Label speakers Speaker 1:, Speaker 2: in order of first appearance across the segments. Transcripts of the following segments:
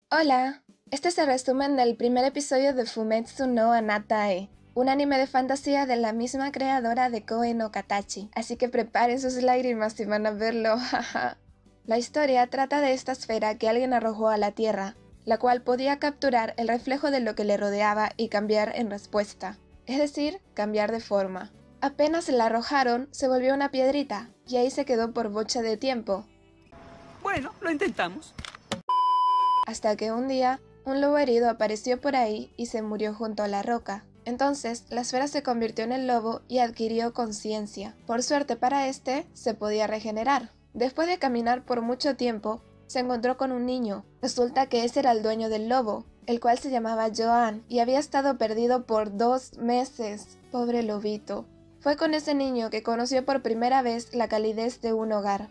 Speaker 1: Hola, este es el resumen del primer episodio de Fumetsu no Anatae, un anime de fantasía de la misma creadora de Koe no Katachi, así que preparen sus lágrimas si van a verlo, jaja. La historia trata de esta esfera que alguien arrojó a la Tierra, la cual podía capturar el reflejo de lo que le rodeaba y cambiar en respuesta, es decir, cambiar de forma. Apenas la arrojaron, se volvió una piedrita, y ahí se quedó por bocha de tiempo.
Speaker 2: Bueno, lo intentamos.
Speaker 1: Hasta que un día, un lobo herido apareció por ahí y se murió junto a la roca. Entonces, la esfera se convirtió en el lobo y adquirió conciencia. Por suerte para este, se podía regenerar. Después de caminar por mucho tiempo, se encontró con un niño. Resulta que ese era el dueño del lobo, el cual se llamaba Joan, y había estado perdido por 2 meses. Pobre lobito. Fue con ese niño que conoció por primera vez la calidez de un hogar.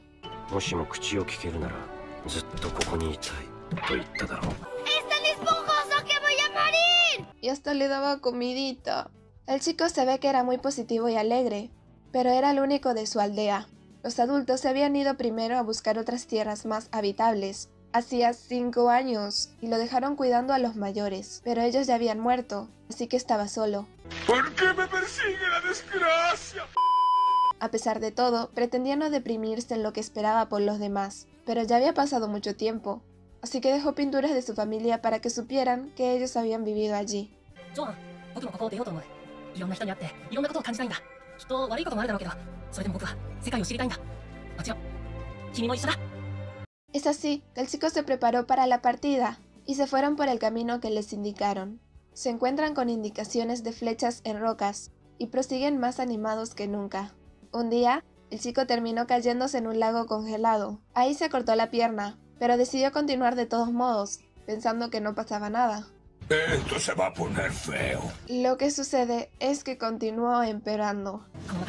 Speaker 3: ¡Es tan esponjoso que voy a morir!
Speaker 1: Y hasta le daba comidita. El chico se ve que era muy positivo y alegre, pero era el único de su aldea. Los adultos se habían ido primero a buscar otras tierras más habitables. Hacía 5 años, y lo dejaron cuidando a los mayores, pero ellos ya habían muerto, así que estaba solo.
Speaker 4: ¿Por qué me persigue la desgracia?
Speaker 1: A pesar de todo, pretendía no deprimirse en lo que esperaba por los demás, pero ya había pasado mucho tiempo, así que dejó pinturas de su familia para que supieran que ellos habían vivido allí. Es así que el chico se preparó para la partida, y se fueron por el camino que les indicaron. Se encuentran con indicaciones de flechas en rocas, y prosiguen más animados que nunca. Un día, el chico terminó cayéndose en un lago congelado. Ahí se cortó la pierna, pero decidió continuar de todos modos, pensando que no pasaba nada.
Speaker 4: Esto se va a poner feo.
Speaker 1: Lo que sucede es que continuó empeorando.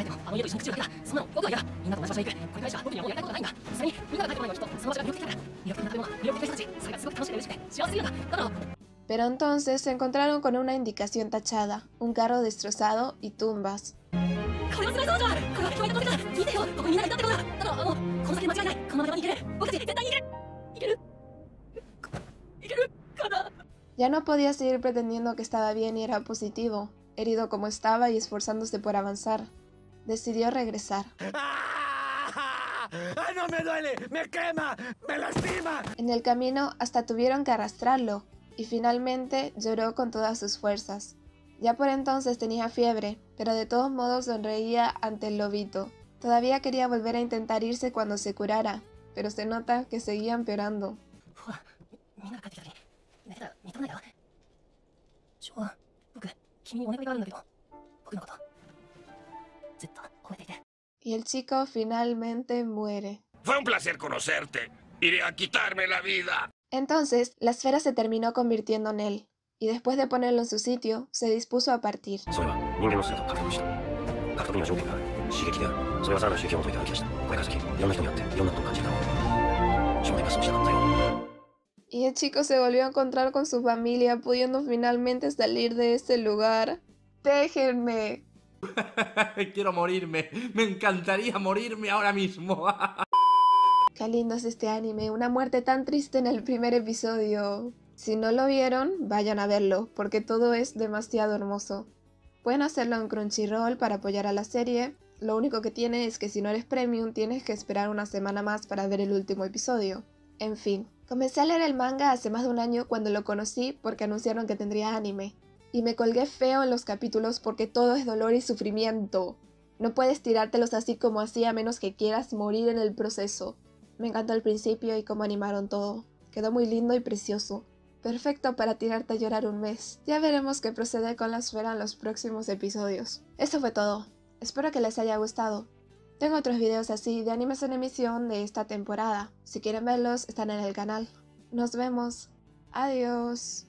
Speaker 1: Pero entonces se encontraron con una indicación tachada, un carro destrozado y tumbas. Ya no podía seguir pretendiendo que estaba bien y era positivo, herido como estaba y esforzándose por avanzar. Decidió regresar.
Speaker 4: ¡No me duele! ¡Me quema! ¡Me lastima!
Speaker 1: En el camino hasta tuvieron que arrastrarlo, y finalmente lloró con todas sus fuerzas. Ya por entonces tenía fiebre, pero de todos modos sonreía ante el lobito. Todavía quería volver a intentar irse cuando se curara, pero se nota que seguía empeorando. Y el chico finalmente muere.
Speaker 4: Fue un placer conocerte. Iré a quitarme la vida.
Speaker 1: Entonces, la esfera se terminó convirtiendo en él, y después de ponerlo en su sitio, se dispuso a partir. Y el chico se volvió a encontrar con su familia, pudiendo finalmente salir de ese lugar. ¡Déjenme!
Speaker 5: Quiero morirme. Me encantaría morirme ahora mismo.
Speaker 1: Qué lindo es este anime, una muerte tan triste en el primer episodio. Si no lo vieron, vayan a verlo, porque todo es demasiado hermoso. Pueden hacerlo en Crunchyroll para apoyar a la serie. Lo único que tiene es que si no eres premium, tienes que esperar una semana más para ver el último episodio. En fin, comencé a leer el manga hace más de un año cuando lo conocí porque anunciaron que tendría anime. Y me colgué feo en los capítulos porque todo es dolor y sufrimiento. No puedes tirártelos así como así a menos que quieras morir en el proceso. Me encantó el principio y cómo animaron todo. Quedó muy lindo y precioso. Perfecto para tirarte a llorar un mes. Ya veremos qué procede con la esfera en los próximos episodios. Eso fue todo. Espero que les haya gustado. Tengo otros videos así de animes en emisión de esta temporada. Si quieren verlos, están en el canal. Nos vemos. Adiós.